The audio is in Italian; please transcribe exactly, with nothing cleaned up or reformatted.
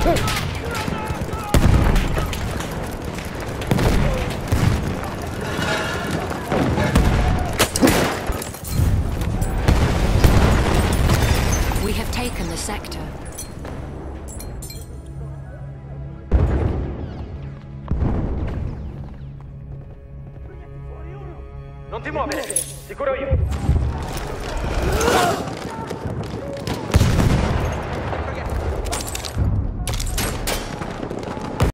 We have taken the sector. Non ti muovere, sicuro io.